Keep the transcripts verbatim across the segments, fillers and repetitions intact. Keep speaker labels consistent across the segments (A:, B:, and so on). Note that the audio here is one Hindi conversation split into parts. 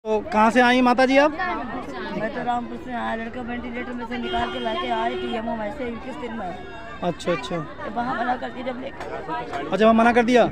A: तो कहाँ से आई माता जी आप?
B: मैं तो रामपुर से आया, लड़का वेंटिलेटर में से निकाल के लाके आए पीएमओ में से इक्कीस दिन में।
A: अच्छा अच्छा,
B: तो वहाँ मना कर दिया जब लेकर।
A: अच्छा वहाँ मना कर दिया।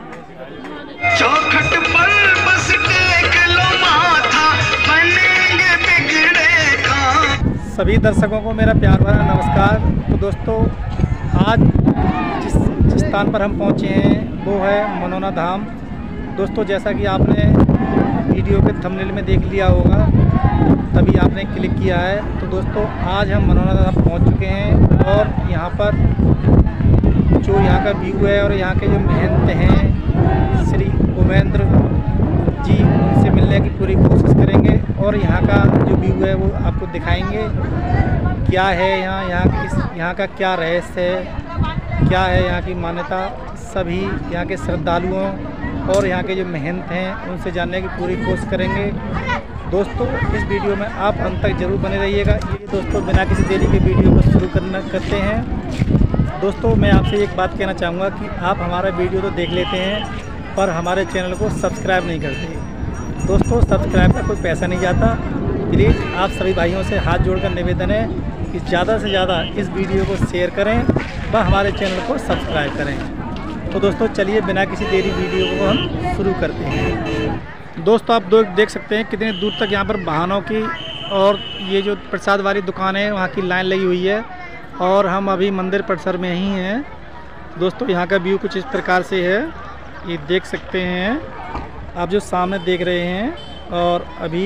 C: चौखट पर बस टेक लो माथा, बनेंगे बिगड़े काम।
A: सभी दर्शकों को मेरा प्यार भरा नमस्कार। तो दोस्तों आज जिस जिस स्थान पर हम पहुँचे हैं वो है मनोना धाम। दोस्तों जैसा कि आपने वीडियो के थंबनेल में देख लिया होगा, तभी आपने क्लिक किया है। तो दोस्तों आज हम मनोना धाम पहुँच चुके हैं और यहाँ पर जो यहाँ का व्यू है और यहाँ के जो महंत हैं श्री उमेंद्र जी, उनसे मिलने की पूरी कोशिश करेंगे और यहाँ का जो व्यू है वो आपको दिखाएंगे। क्या है यहाँ यहाँ किस यहाँ का क्या रहस्य है, क्या है यहाँ की मान्यता, सभी यहाँ के श्रद्धालुओं और यहाँ के जो महंत हैं उनसे जानने की पूरी कोशिश करेंगे। दोस्तों इस वीडियो में आप अंत तक जरूर बने रहिएगा। ये दोस्तों बिना किसी देरी के वीडियो को शुरू करना करते हैं। दोस्तों मैं आपसे एक बात कहना चाहूँगा कि आप हमारा वीडियो तो देख लेते हैं पर हमारे चैनल को सब्सक्राइब नहीं करते। दोस्तों सब्सक्राइब का कोई पैसा नहीं जाता। प्लीज़ आप सभी भाइयों से हाथ जोड़कर निवेदन है कि ज़्यादा से ज़्यादा इस वीडियो को शेयर करें व हमारे चैनल को सब्सक्राइब करें। तो दोस्तों चलिए बिना किसी देरी वीडियो को हम शुरू करते हैं। दोस्तों आप दो देख सकते हैं कितनी दूर तक यहाँ पर वाहनों की और ये जो प्रसाद वाली दुकान है वहाँ की लाइन लगी हुई है और हम अभी मंदिर परिसर में ही हैं। दोस्तों यहाँ का व्यू कुछ इस प्रकार से है, ये देख सकते हैं आप जो सामने देख रहे हैं। और अभी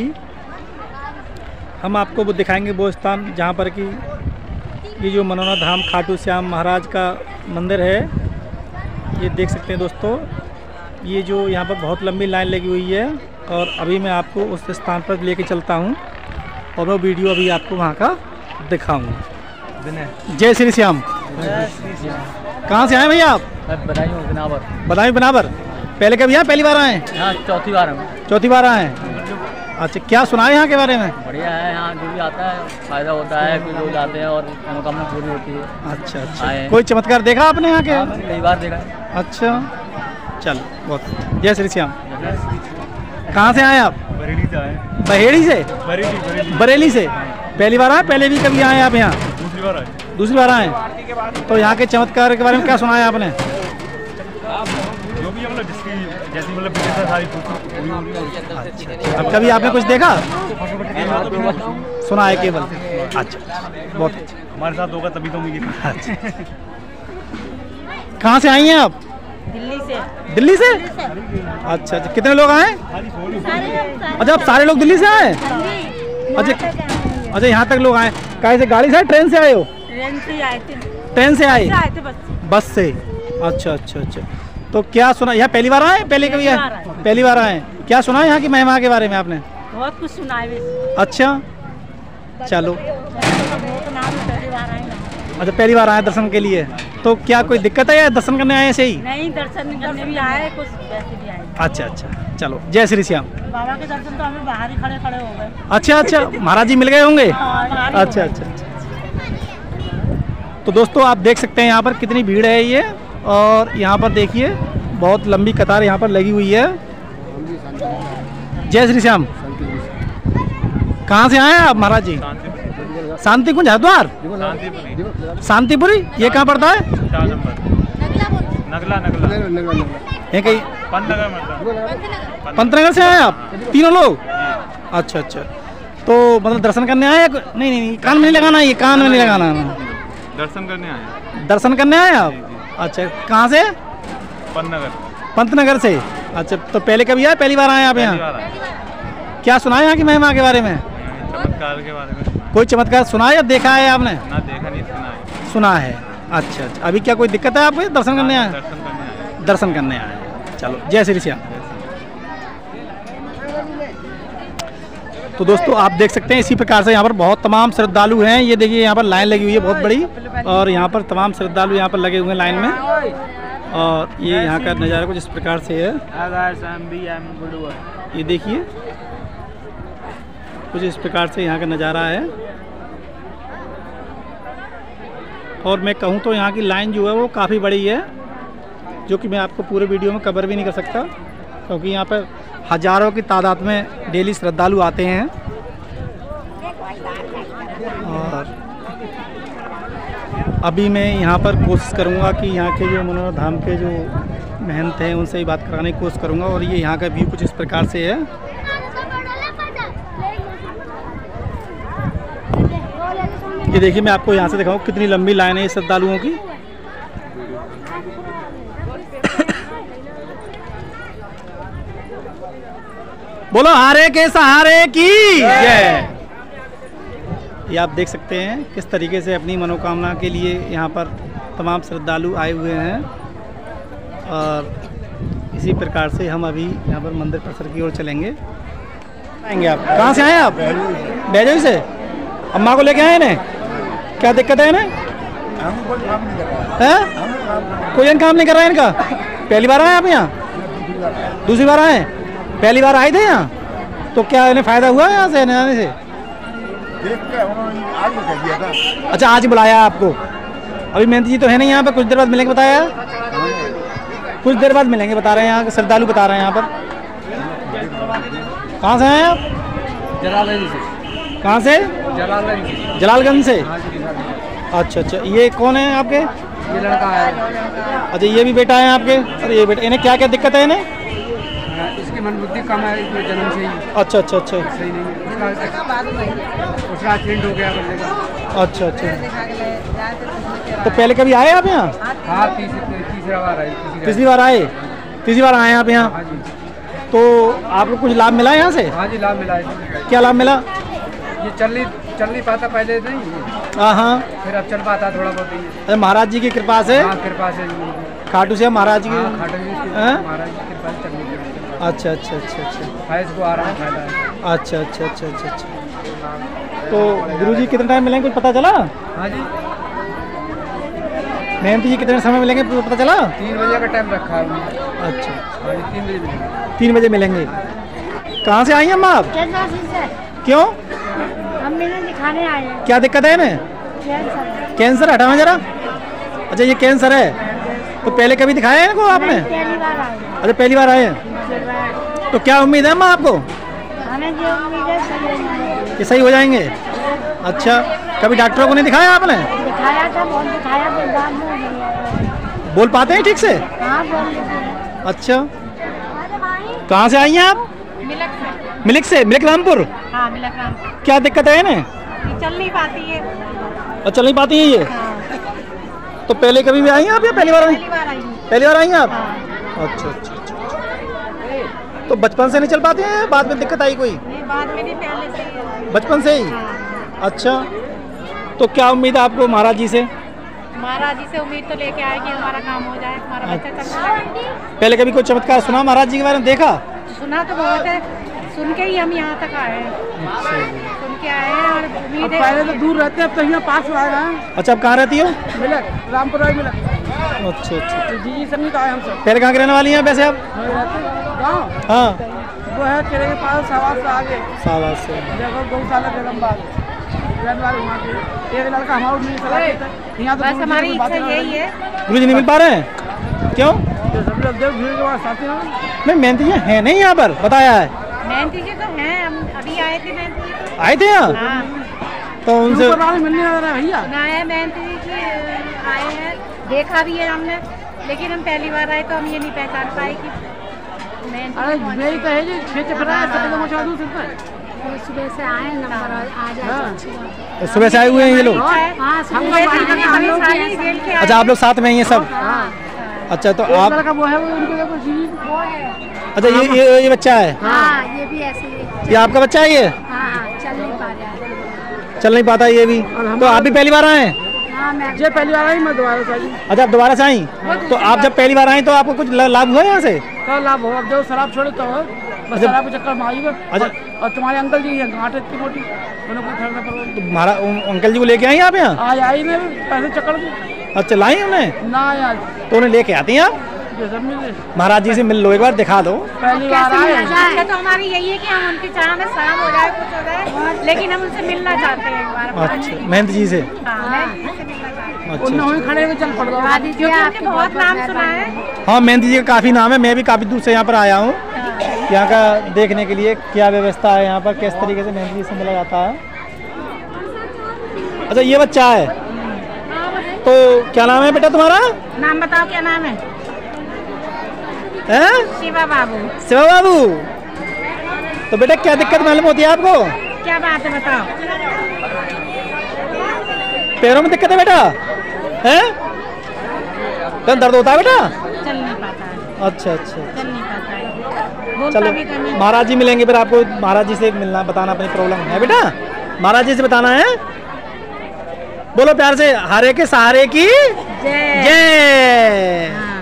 A: हम आपको वो दिखाएंगे वो स्थान जहाँ पर कि ये जो मनोना धाम खाटू श्याम महाराज का मंदिर है, ये देख सकते हैं दोस्तों। ये जो यहाँ पर बहुत लंबी लाइन लगी हुई है और अभी मैं आपको उस स्थान पर लेके चलता हूँ और मैं वीडियो अभी आपको वहाँ का दिखाऊंगा। जय श्री श्याम। कहाँ से आए भैया आप?
D: बधाई हो बनावर।
A: बधाई बनावर। पहले कभी यहाँ पहली बार आए?
D: यहाँ चौथी बार हम
A: चौथी बार आए। अच्छा क्या सुना है यहाँ के बारे में?
D: बढ़िया है, यहाँ जो भी आता है फायदा होता है, कुछ लोग आते हैं और मनोकामना पूरी होती है।
A: अच्छा अच्छा, कोई चमत्कार देखा आपने यहाँ के?
D: कई बार देखा है।
A: अच्छा चलो बहुत। जय श्री श्याम। कहाँ से आए आप?
E: बरेली से आए।
A: बहेड़ी से?
E: बरेली बरेली
A: बरेली से। पहली बार आए? पहले भी कभी आए आप यहाँ?
E: दूसरी बार आए।
A: दूसरी बार आए। तो यहाँ के चमत्कार के बारे में क्या सुना है आपने?
E: जो भी मतलब जिसकी जैसी मतलब सारी।
A: अच्छा, अब कभी आपने कुछ देखा? सुना है केवल। अच्छा बहुत अच्छा,
E: हमारे साथ होगा तभी तो मुझे।
A: अच्छा कहाँ से आई हैं आप?
B: दिल्ली से।
A: दिल्ली से? अच्छा अच्छा, कितने लोग आए? अच्छा आप सारे लोग दिल्ली से आए? अच्छा अच्छा, यहाँ तक लोग आए। कहाँ से, गाड़ी से ट्रेन से आए हो?
B: ट्रेन से आए थे।
A: ट्रेन से आए?
B: आए थे बस।
A: बस से। अच्छा अच्छा अच्छा, तो क्या सुना? यहाँ पहली बार आए? पहले कभी आए? पहली बार आए। क्या सुना है यहाँ की महिमा के बारे में आपने?
B: बहुत कुछ सुना है।
A: अच्छा चलो।
B: बहुत नाम पहली बार आए।
A: अच्छा पहली बार आए दर्शन के लिए, तो क्या कोई दिक्कत है या दर्शन करने आए ऐसे ही?
B: नहीं, दर्शन करने भी आए, कुछ वैसे भी आए।
A: अच्छा अच्छा चलो। जय श्री श्याम।
B: बाबा के दर्शन तो हमें बाहर ही खड़े खड़े हो गए।
A: अच्छा अच्छा, महाराज जी मिल गए होंगे?
B: हाँ,
A: अच्छा अच्छा अच्छा। तो दोस्तों आप देख सकते हैं यहाँ पर कितनी भीड़ है ये, और यहाँ पर देखिए बहुत लंबी कतार यहाँ पर लगी हुई है। जय श्री श्याम। कहाँ से आए हैं आप महाराज जी? शांति कुंज हरिद्वार। शांतिपुरी ये कहाँ पड़ता है?
E: नगला नगला
A: ये कहीं
E: पंतनगर।
A: पंतनगर से आए आप तीनों लोग? अच्छा अच्छा, तो मतलब दर्शन करने आए? नहीं नहीं नहीं, कान में नहीं लगाना, ये कान में नहीं लगाना।
E: दर्शन करने आए।
A: दर्शन करने आए आप? अच्छा कहाँ से?
E: पंतनगर।
A: पंतनगर से। अच्छा तो पहले कभी आए? पहली बार आए आप यहाँ? क्या सुना है यहाँ की महिमा के बारे में?
E: चमत्कार के बारे में।
A: कोई चमत्कार सुना है या देखा है आपने?
E: ना देखा नहीं, सुना है।
A: सुना है। अच्छा अच्छा, अभी क्या कोई दिक्कत है आपको? दर्शन करने आए?
E: दर्शन करने आए।
A: दर्शन करने आए। चलो जय श्री श्याम। तो दोस्तों आप देख सकते हैं इसी प्रकार से यहाँ पर बहुत तमाम श्रद्धालु हैं। ये देखिए यहाँ पर लाइन लगी हुई है बहुत बड़ी, और यहाँ पर तमाम श्रद्धालु यहाँ पर लगे हुए हैं लाइन में। और ये यहाँ का नज़ारा कुछ इस प्रकार से है, ये देखिए कुछ इस प्रकार से यहाँ का नज़ारा है। और मैं कहूँ तो यहाँ की लाइन जो है वो काफ़ी बड़ी है, जो कि मैं आपको पूरे वीडियो में कवर भी नहीं कर सकता, क्योंकि यहाँ पर हजारों की तादाद में डेली श्रद्धालु आते हैं। और अभी मैं यहाँ पर कोशिश करूँगा कि यहाँ के जो मनोना धाम के जो महंत हैं उनसे ही बात कराने की कोशिश करूँगा। और ये यहाँ का व्यू कुछ इस प्रकार से है। ये देखिए, मैं आपको यहाँ से दिखाऊँ कितनी लंबी लाइन है श्रद्धालुओं की। बोलो हारे के सहारे की जय। ये आप देख सकते हैं किस तरीके से अपनी मनोकामना के लिए यहाँ पर तमाम श्रद्धालु आए हुए हैं। और इसी प्रकार से हम अभी यहाँ पर मंदिर परिसर की ओर चलेंगे। आएंगे आप कहाँ से आए आप? बैजोई से। अम्मा को लेके आए ना? क्या दिक्कत है इन्हें? कोई काम नहीं कर रहा है इनका? पहली बार आए आप यहाँ? दूसरी बार आए? पहली बार आए थे यहाँ? तो क्या इन्हें फ़ायदा हुआ यहाँ से आने से? अच्छा, आज बुलाया आपको। अभी मेहंती जी तो है नहीं यहाँ पे, कुछ देर बाद मिलेंगे बताया? कुछ देर बाद मिलेंगे बता रहे हैं यहाँ के श्रद्धालु बता रहे हैं यहाँ पर। कहाँ से हैं आप?
D: जलालगंज से।
A: कहाँ से?
D: जलालगंज से।
A: जलालगंज से। अच्छा अच्छा, ये कौन है आपके?
D: ये लड़का है।
A: अच्छा, ये भी बेटा है आपके? अरे ये बेटा, इन्हें क्या क्या दिक्कत है इन्हें?
D: इसकी मन बुद्धि कम है, इसमें जन्म से ही।
A: अच्छा अच्छा अच्छा,
D: सही नहीं है उसका एक्सीडेंट हो गया बंदे का।
A: अच्छा अच्छा, तो पहले कभी आए आप यहाँ?
D: हाँ, तीसरा बार आए।
A: तीसरी बार आए? तीसरी बार आए आप यहाँ?
D: हाँ जी।
A: तो आपको कुछ लाभ मिला यहाँ से?
D: हाँ जी, लाभ मिला है।
A: क्या लाभ मिला?
D: ये चल नहीं चल नहीं पाता पहले नहीं,
A: हाँ हाँ,
D: फिर अब चल पाता थोड़ा बहुत ही।
A: अरे महाराज जी की कृपा से?
D: हाँ, कृपा से।
A: खाटू से महाराज जी की?
D: हाँ, खाटू जी की,
A: हाँ?
D: महाराज जी की कृपा से चलने की।
A: अच्छा अच्छा अच्छा अच्छा,
D: फैज को आ रहा है फायदा है।
A: अच्छा अच्छा अच्छा अच्छा अच्छा। तो गुरुजी कितने टाइम मिलेंगे कुछ पता चला?
D: हाँ जी,
A: मेहंती जी कितने समय मिलेंगे पता चला?
D: तीन बजे का टाइम रखा है उन्होंने।
A: अच्छा,
D: हाँ जी, तीन बजे मिलेंगे।
A: तीन बजे मिलेंगे। कहाँ से आई हैं अम्मा आप? क्यों?
B: हम मैंने दिखाने आए हैं।
A: क्या दिक्कत है इन्हें?
B: कैंसर।
A: कैंसर? हटाओ जरा। अच्छा, ये कैंसर है। तो पहले कभी दिखाया है इनको आपने?
B: पहली बार आए।
A: अच्छा, पहली बार आए हैं। तो क्या उम्मीद है अम्मा आपको?
B: हमें जो उम्मीद है सही हो जाएगा।
A: कि सही हो जाएंगे? अच्छा, कभी डॉक्टरों को नहीं दिखाया आपने?
B: दिखाया था, बहुत दिखाया, फिर बाद में नहीं आया।
A: बोल पाते हैं ठीक से?
B: हाँ, बोल लेते हैं।
A: अच्छा, कहाँ से आई हैं आप?
B: मिलक से।
A: मिलिक से? मिलिक रामपुर?
B: हाँ, मिलक राम।
A: क्या दिक्कत है इन्हें?
B: चल नहीं पाती है।
A: और चल नहीं पाती हैं ये?
B: हाँ।
A: तो पहले कभी भी आई हैं आप या पहली बार आई?
B: पहली बार आई हूँ।
A: पहली बार आई हैं आप?
B: हाँ।
A: अच्छा अच्छा अच्छा। तो बचपन से नहीं चल पाते हैं? बाद में दिक्कत आई कोई?
B: नहीं, बाद में नहीं, पहले से ही है।
A: बचपन से ही?
B: हाँ।
A: अच्छा, तो क्या उम्मीद है आपको महाराज जी से?
B: महाराज जी से उम्मीद तो लेके आए कि हमारा काम हो जाए, हमारा बच्चा चलने लगे।
A: पहले कभी कोई चमत्कार सुना महाराज जी के बारे में? देखा?
B: सुना तो बहुत है, सुन के ही हम यहाँ तक आए हैं। सुन के आए हैं और उम्मीद है।
D: पहले तो दूर रहते हैं, अब तो यहाँ पास आ गए हैं।
A: अच्छा, अब कहाँ रहती हो?
D: मिलक, रामपुर राय मिलक।
A: अच्छा अच्छा,
D: जी जी सब नहीं आए हम सब।
A: पहले कहाँ के रहने वाली हैं वैसे आप?
D: गाँव
A: हाँ,
D: वो है किले के पास सवाल से आगे
A: सावास से।
D: जगह गौशाला जगमबाग वहाँ के एक लड़का हमारा नहीं चला यहाँ तो
B: बस हमारी इच्छा यही है।
A: गुरु जी नहीं मिल पा रहे हैं? क्यों?
D: सब लोग देव भीड़ के बाद साथी ना
A: नहीं, मेहनती है नहीं यहाँ पर बताया है?
B: मेहनती जी तो हैं, हम अभी आए थे मेहनती जी।
A: आए थे यहाँ?
B: हाँ,
A: तो उनसे
D: मिलने आ रहा है भैया
B: ना है मेहनती जी की आए हैं, देखा भी है हमने, लेकिन हम पहली बार आए तो हम ये नहीं पहचान पाए कि मेहनती
D: अरे
B: जी कौन
D: मेरी तो है जी छः चपरा है सब मचा दूँ सिर्फ
B: है। सुबह से आए नंबर आ जाए तो अच्छी बात है।
A: सुबह से आए हुए हैं ये लोग?
B: हाँ, सुबह से हम लोग जेल के आए।
A: अच्छा, आप लोग साथ में हैं ये सब?
B: हाँ।
A: अच्छा, तो आप
D: लड़का वो है वो उनको देखो जी
B: वो है।
A: अच्छा, ये ये ये बच्चा है?
B: हाँ, ये भी ऐसे ही है।
A: ये आपका बच्चा है ये?
B: हाँ, चल नहीं पा रहा है।
A: चल नहीं पाता ये भी? तो आप भी पहली बार आए हैं?
B: हाँ, मैं
D: जे पहली बार आई मैं दोबारा से आई
A: अच्छा, आप दोबारा से आई? तो आप जब पहली बार आई तो आपको कुछ ला- लाभ हुआ यहाँ से?
D: क्या लाभ हो अब जो शराब छोड़े तो हो बस शराब के चक्कर में आई हो
A: अच्छा।
D: और तुम्हारे अंकल जी हैं गांठ इतनी मोटी उन्हें कोई खरीदना पड़ा
A: तो हमारा अंकल जी को लेके आई आप यहाँ?
D: आज आई ने पैसे चक्कर में
A: अच्छा, लाई उन्हें?
D: ना यार
A: तो उन्हें लेके आती हैं आप?
D: ये सब मिले
A: महाराज जी से मिल लो, एक बार दिखा दो।
D: पहली बार
B: कैसे
D: आए
B: मिलना चाहते तो हमारी यही है कि हम उनके चरण में शाम हो जाए, कुछ हो जाए, लेकिन हम उनसे मिलना चाहते हैं एक बार।
A: अच्छा, मेहनत जी से?
B: हाँ, मेहनती जी से मिलना चाहते हैं।
A: अच्छा
D: उन्हें
A: अच्छा।
D: वहीं खड़े हुए चल पड़ रहा
B: क्योंकि उनके बहुत नाम सुना है।
A: हाँ, मेहनती जी का काफ़ी नाम है, मैं भी काफ़ी दूर से यहाँ पर आया हूँ। यहाँ का देखने के लिए क्या व्यवस्था है, यहाँ पर किस तरीके से मेहंदी से मिला जाता है। अच्छा ये बच्चा है, तो क्या नाम है बेटा तुम्हारा?
B: नाम बताओ क्या नाम है?
A: हैं?
B: शिवा बाबू।
A: शिवा बाबू, तो बेटा क्या दिक्कत मालूम होती है आपको?
B: क्या बात है बताओ?
A: पैरों में दिक्कत है बेटा? हैं? तो दर्द होता है बेटा?
B: चल नहीं पाता है।
A: अच्छा अच्छा
B: चल नहीं पाता है। बोलता
A: चलो
B: भी कम है।
A: महाराज जी मिलेंगे, फिर आपको महाराज जी से मिलना, बताना अपनी प्रॉब्लम है बेटा, महाराज जी से बताना है। बोलो प्यार से, हारे के सहारे की
B: जय।
A: जय।
B: हाँ।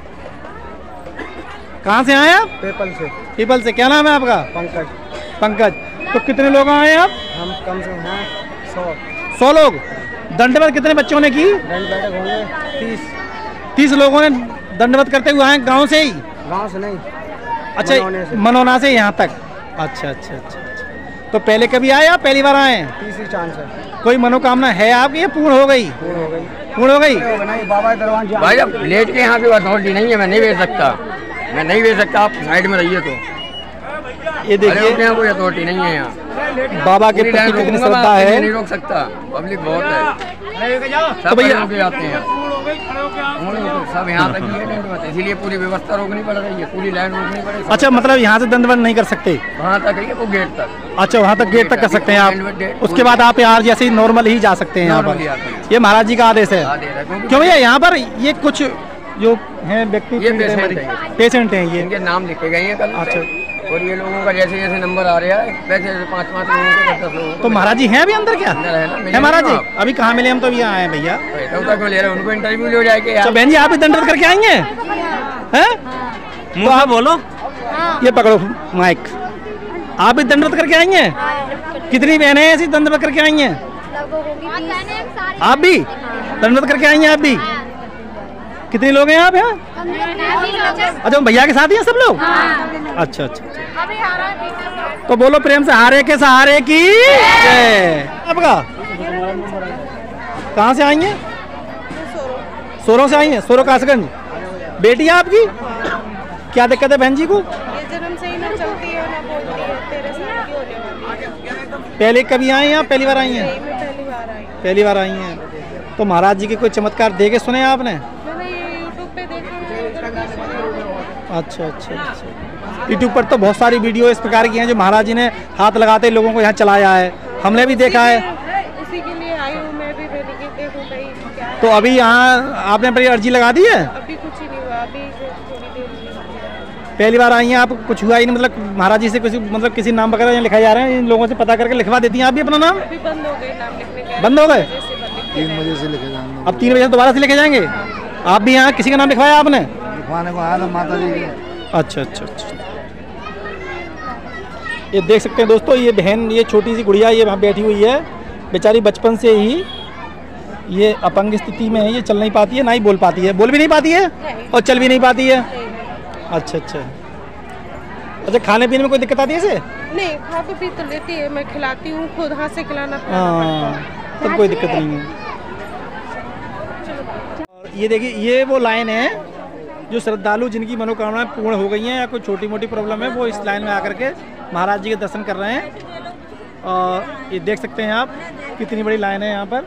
A: कहाँ से आए आप?
D: पेपल से।
A: पीपल से। क्या नाम है आपका?
D: पंकज।
A: पंकज। तो कितने लोग आए आप?
D: हम कम से हैं सौ।
A: सौ लोग। दंडवत कितने बच्चों ने की?
D: दंड बैठक होंगे तीस।
A: तीस लोगों ने दंडवत करते हुए आए गांव से ही?
D: गांव से नहीं,
A: अच्छा
D: मनौने से।
A: मनौना से यहाँ तक। अच्छा अच्छा अच्छा अच्छा। तो पहले कभी आए आप, पहली बार आए?
D: तीसरी चांस है।
A: कोई मनोकामना है आपकी, ये पूर्ण हो गई?
D: पूर्ण हो गई।
A: पूर्ण हो गई।
D: नहीं बाबा दरबार जा।
F: भाई अब लेट के यहाँ पे अथॉरिटी नहीं है, मैं नहीं भेज सकता, मैं नहीं भेज सकता, आप साइड में रहिए। तो
A: ये देखिए
F: यहाँ कोई अथॉरिटी नहीं है, यहाँ
A: बाबा के प्रति कितनी श्रद्धा है।
F: नहीं रोक सकता, पब्लिक बहुत है,
A: तो भैया
F: सब आते हैं, सब यहाँ तक ही है दंडवत, इसीलिए पूरी व्यवस्था रोकनी पड़ रही है, पूरी लाइन रोकनी पड़ेगी।
A: अच्छा मतलब यहाँ से दंडवत नहीं कर सकते?
F: वहाँ तक है वो गेट तक।
A: अच्छा वहाँ तक गेट तक कर सकते हैं आप, उसके बाद आप यार जैसे ही नॉर्मल ही जा सकते हैं यहाँ पर। ये महाराज जी का आदेश है। क्यों भैया यहाँ पर ये कुछ जो हैं व्यक्ति पेशेंट हैं, ये
F: इनके नाम लिखे गए हैं कल।
A: अच्छा।
F: और ये लोगों का जैसे जैसे नंबर आ रहा है वैसे जैसे पाँच पाँच लोगों को दस दस लोगों को।
A: तो महाराज जी हैं अभी अंदर? क्या
F: अंदर है ना, मिले
A: है महाराज जी?
F: आप।
A: अभी कहाँ मिले, हम तो अभी आए हैं भैया।
F: तो क्यों ले रहे हैं, उनको इंटरव्यू ले जाएंगे
A: अच्छा
F: यार।
A: बहन जी आप भी दंडवत करके आएंगे हैं? तो आप बोलो, ये पकड़ो माइक, आप भी दंडवत करके आएंगे हैं? कितनी बहनें ऐसी दंडवत करके आई हैं? आप भी दंडवत करके आई हैं? आप भी कितने लोग हैं आप यहाँ? अच्छा भैया के साथ ही हैं सब लोग? अच्छा अच्छा अच्छा। तो बोलो प्रेम से, हारे के सहारे की जय। आपका कहाँ से आई हैं? सोरो से आई हैं, सोरो कासगंज। बेटी है आपकी? क्या दिक्कत है बहन जी को?
G: ये जन्म से ही ना चलती है ना बोलती है, तेरह साल की होने वाली है।
A: पहले कभी आई हैं आप? पहली बार आई हैं?
G: मैं पहली बार आई।
A: पहली बार आई हैं। तो महाराज जी के कोई चमत्कार देखे सुने आपने?
G: मैंने ये यूट्यूब पे देखा है।
A: अच्छा अच्छा अच्छा। यूट्यूब पर तो बहुत सारी वीडियो इस प्रकार की हैं जो महाराज जी ने हाथ लगाते लोगों को यहाँ चलाया है, हमने भी देखा है।
G: उसी के लिए आई हूँ मैं भी, मैंने कि देखूँ भाई क्या है।
A: तो अभी यहाँ आपने अपनी अर्जी लगा दी है?
G: अभी कुछ ही नहीं हुआ, अभी थोड़ी देर हुई।
A: पहली बार आई हैं आप, कुछ हुआ ही नहीं? मतलब महाराज जी से कुछ मतलब किसी नाम वगैरह यहाँ लिखाए जा रहे हैं, इन लोगों से पता करके लिखवा देती हैं आप भी अपना नाम?
G: अभी बंद हो गए नाम लिखने के।
A: बंद हो गए?
D: तीन बजे से लेके जाएंगे।
A: अब तीन बजे दोबारा से लेके जाएंगे? आप भी यहाँ किसी का नाम लिखवाया आपने?
D: लिखवाने को आया था माता जी के।
A: अच्छा अच्छा अच्छा। ये देख सकते हैं दोस्तों, ये बहन, ये छोटी सी गुड़िया ये वहाँ बैठी हुई है, बेचारी बचपन से ही ये अपंग स्थिति में है, ये चल नहीं पाती है, ना ही बोल पाती है, बोल भी नहीं पाती है और चल भी नहीं पाती है। अच्छा अच्छा अच्छा। खाने पीने में कोई दिक्कत आती है इसे?
G: नहीं, खा तो पी तो लेती है, मैं खिलाती हूँ, खुद हाथ से खिलाना पड़ता है।
A: हाँ तब कोई दिक्कत नहीं है। और ये देखिए, ये वो लाइन है जो श्रद्धालु जिनकी मनोकामनाएं पूर्ण हो गई हैं या कोई छोटी मोटी प्रॉब्लम है वो इस लाइन में आकर के महाराज जी के दर्शन कर रहे हैं। और ये देख सकते हैं आप कितनी बड़ी लाइन है यहाँ पर।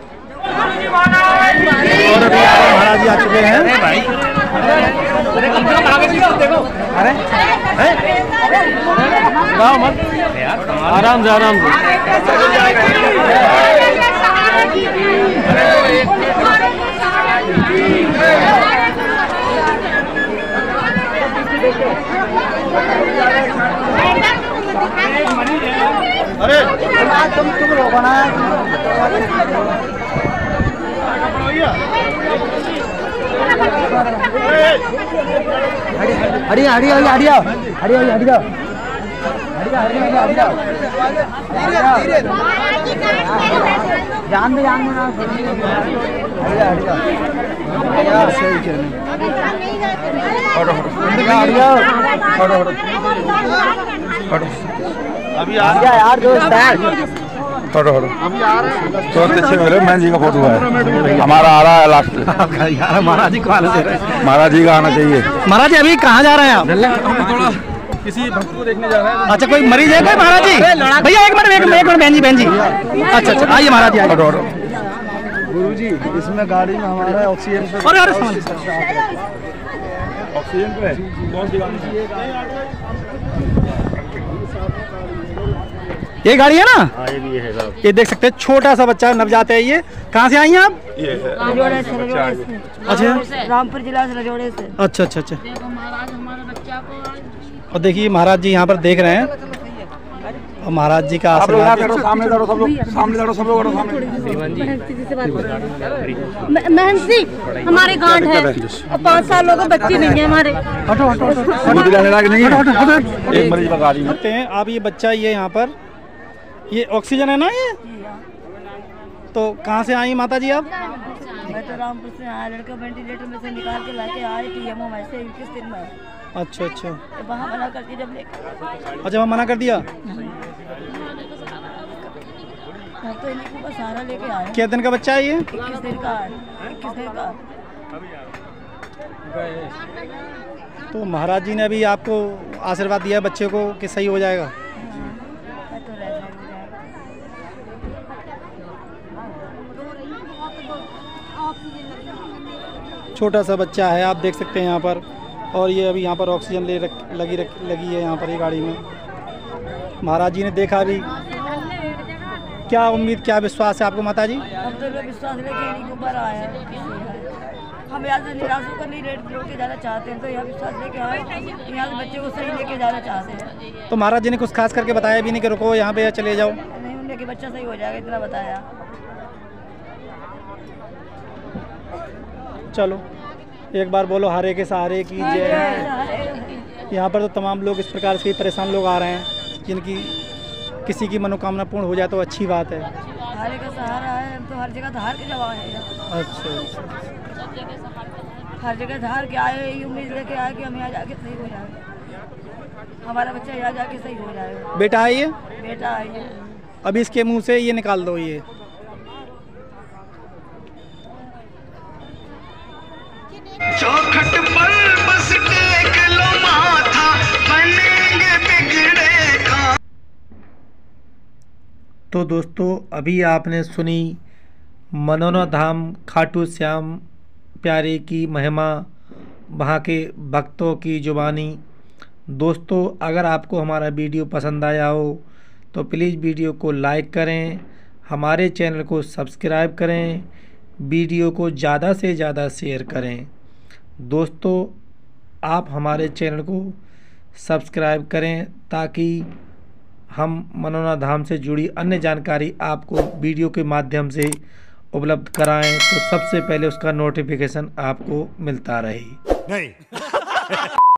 A: और अभी महाराज जी आ चुके हैं। अरे गाँव मत, आराम से आराम से। अरे
D: तुम तुम लोग ना हरी हरी हरी हरी हरी हरी हरी हरी जान दे जान ना सही
A: अभी
D: आ गया यार दोस्त है।
H: फोटो फोटो तो अच्छे मेरे मैं जी का फोटो है, हमारा आ रहा है लास्ट।
A: यार महाराज जी को आना चाहिए,
H: महाराज जी का आना चाहिए।
A: महाराज जी अभी कहाँ जा रहे हैं आप?
E: किसी भक्त को देखने जा रहे हैं।
A: अच्छा, कोई मरीज है कोई महाराज जी? भैया एक मिनट एक मिनट एक मिनट बहन जी बहन जी। अच्छा अच्छा आइए महाराज जी आइए।
D: गुरु जी इसमें गाड़ी में हमारा ऑक्सीजन पे
A: अरे अरे सामान।
E: ऑक्सीजन पे कौन सी गाड़ी?
A: ये गाड़ी है ना?
E: हाँ ये भी है साहब।
A: ये देख सकते हैं छोटा सा बच्चा नवजात है। ये कहाँ से आई हैं आप?
E: ये है
A: अच्छा
B: रामपुर जिला से रजोड़े से।
A: अच्छा अच्छा अच्छा। और देखिए महाराज जी यहाँ पर देख रहे हैं और महाराज जी का आशीर्वाद।
H: सामने दौड़ो सब लोग, सामने दौड़ो सब लोग, सामने।
B: महंत जी हमारे गांठ है और पाँच सालों के बच्चे नहीं है हमारे।
A: हटो हटो हटो
H: नहीं है। एक मरीज का गाड़ी में
A: करते हैं आप। ये बच्चा ये यहाँ पर ये ऑक्सीजन है ना ये? तो कहाँ से आई माता जी आप?
B: मैं तो रामपुर से आया, लड़का वेंटिलेटर में से निकाल के लाके आए टीएमओ में से इक्कीस दिन में।
A: अच्छा अच्छा
B: तो वहाँ मना कर दिया जब लेकर।
A: अच्छा वहाँ मना कर दिया?
B: हम तो इन्हीं को सहारा लेके आए।
A: क्या दिन का बच्चा है ये?
B: इक्कीस दिन का है, इक्कीस दिन का।
A: तो महाराज जी ने अभी आपको आशीर्वाद दिया बच्चे को कि सही हो जाएगा?
B: मैं तो रह जाएगा।
A: छोटा सा बच्चा है आप देख सकते हैं यहाँ पर। और ये अभी यहाँ पर ऑक्सीजन ले रख लगी रख लगी है यहाँ पर ये गाड़ी में। महाराज जी ने देखा भी। क्या उम्मीद क्या विश्वास है आपको माता जी?
B: हम तो लोग विश्वास लेके इन्हीं के ऊपर आए हैं। हम यहाँ से निराश होकर नहीं रेट लेके जाना चाहते हैं, तो यहाँ विश्वास लेके आए, यहाँ से बच्चे को सही लेके जाना चाहते हैं।
A: तो महाराज जी ने कुछ खास करके बताया भी नहीं कि रुको यहाँ पे या चले जाओ?
B: नहीं, उन्हें कि बच्चा सही हो जाएगा इतना बताया।
A: चलो एक बार बोलो हरे के सहारे की जय। यहाँ पर तो तमाम लोग इस प्रकार से परेशान लोग आ रहे हैं जिनकी किसी की मनोकामना पूर्ण हो जाए तो अच्छी बात है।
B: हारे का सहारा है, हम तो हर जगह धार के जवान है।
A: अच्छा
B: हर जगह धार के आए, ये उम्मीद लेके आए कि हम यहाँ जाके सही हो जाएगा, हमारा बच्चा यहाँ जाके सही हो जाएगा।
A: बेटा आइए,
B: बेटा आइए।
A: अभी इसके मुंह से ये निकाल दो। ये
C: चौखट पर बस टेक लो माथा, बनेंगे बिगड़े का।
A: तो दोस्तों अभी आपने सुनी मनोना धाम खाटू श्याम प्यारे की महिमा, वहाँ के भक्तों की जुबानी। दोस्तों अगर आपको हमारा वीडियो पसंद आया हो तो प्लीज़ वीडियो को लाइक करें, हमारे चैनल को सब्सक्राइब करें, वीडियो को ज़्यादा से ज़्यादा शेयर करें। दोस्तों आप हमारे चैनल को सब्सक्राइब करें ताकि हम मनोना धाम से जुड़ी अन्य जानकारी आपको वीडियो के माध्यम से उपलब्ध कराएं, तो सबसे पहले उसका नोटिफिकेशन आपको मिलता रहे।
H: नहीं